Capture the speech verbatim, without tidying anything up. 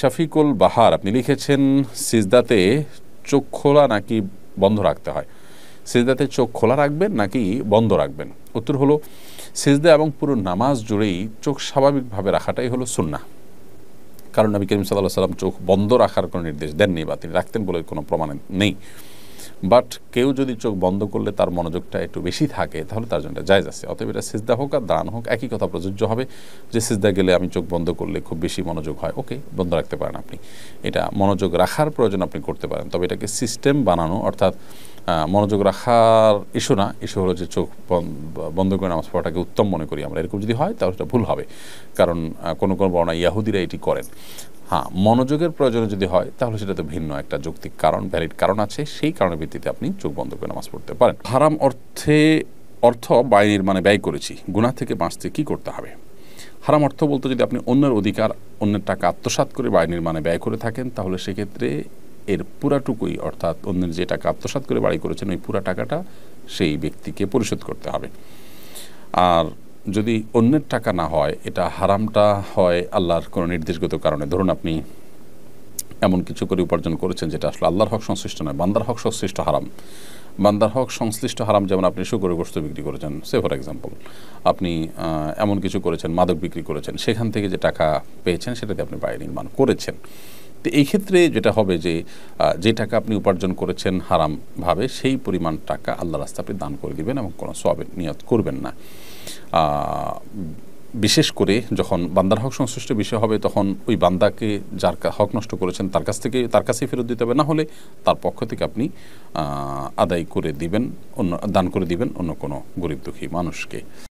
শফিকুল বাহার আপনি লিখেছেন সিজদাতে চোখ খোলা নাকি বন্ধ রাখতে হয়, সিজদাতে চোখ খোলা রাখবেন নাকি বন্ধ রাখবেন? উত্তর হলো সিজদা এবং পুরো নামাজ জুড়েই চোখ স্বাভাবিকভাবে রাখাটাই হলো সুন্নাহ। কারণ নবী করিম সাল্লাল্লাহু আলাইহি ওয়াসাল্লাম চোখ বন্ধ রাখার কোনো নির্দেশ দেননি বা তিনি রাখতেন বলে কোনো প্রমাণ নেই। বাট কেউ যদি চোখ বন্ধ করলে তার মনোযোগটা একটু বেশি থাকে তাহলে তার জন্য জায়েজ আছে। অতএব এটা সিজদা হোক আর দাঁড়ানো হোক একই কথা প্রযোজ্য হবে যে সিজদা গেলে আমি চোখ বন্ধ করলে খুব বেশি মনোযোগ হয়, ওকে বন্ধ রাখতে পারেন আপনি, এটা মনোযোগ রাখার প্রয়োজন আপনি করতে পারেন। তবে এটাকে সিস্টেম বানানো অর্থাৎ মনোযোগ রাখার ইস্যু না, ইস্যু হলো যে চোখ বন্ধ করে নামাজ পড়াটাকে উত্তম মনে করি আমরা, এরকম যদি হয় তাহলে এটা ভুল হবে। কারণ কোনো কোনো বর্ণনা ইয়াহুদিরা এটি করেন। হ্যাঁ, মনোযোগের প্রয়োজনে যদি হয় তাহলে সেটা তো ভিন্ন একটা যৌক্তিক কারণ, ভ্যালিড কারণ আছে, সেই কারণের ভিত্তিতে আপনি চোখ বন্ধ করে নামাজ পড়তে পারেন। হারাম অর্থে অর্থ বায় নির্মাণে ব্যয় করেছি, গুনাহ থেকে বাঁচতে কী করতে হবে? হারাম অর্থ বলতে যদি আপনি অন্যের অধিকার অন্যের টাকা আত্মসাৎ করে বায় নির্মাণে ব্যয় করে থাকেন তাহলে সেক্ষেত্রে এর পুরাটুকুই অর্থাৎ অন্যের যে টাকা আত্মসাৎ করে বাড়ি করেছেন ওই পুরা টাকাটা সেই ব্যক্তিকে পরিশোধ করতে হবে। আর যদি অন্যের টাকা না হয়, এটা হারামটা হয় আল্লাহর কোনো নির্দেশগত কারণে। ধরুন আপনি এমন কিছু করে উপার্জন করেছেন যেটা আসলে আল্লাহর হক সংশ্লিষ্ট নয়, বান্দার হক সংশ্লিষ্ট হারাম। বান্দার হক সংশ্লিষ্ট হারাম যেমন আপনি শুকরের গোশত বিক্রি করেছেন, সে ফর এক্সাম্পল আপনি এমন কিছু করেছেন, মাদক বিক্রি করেছেন, সেখান থেকে যে টাকা পেয়েছেন সেটাতে আপনি বায় নির্মাণ করেছেন। তো এই ক্ষেত্রে যেটা হবে যে যে টাকা আপনি উপার্জন করেছেন হারামভাবে সেই পরিমাণ টাকা আল্লাহ রাস্তায় আপনি দান করে দিবেন এবং কোনো সওয়াবের নিয়ত করবেন না। বিশেষ করে যখন বান্দার হক সংশ্লিষ্ট বিষয় হবে তখন ওই বান্দাকে যার হক নষ্ট করেছেন তার কাছ থেকে তার কাছেই ফেরত দিতে হবে, না হলে তার পক্ষ থেকে আপনি আদায় করে দিবেন, অন্য দান করে দিবেন অন্য কোনো গরিব দুঃখী মানুষকে।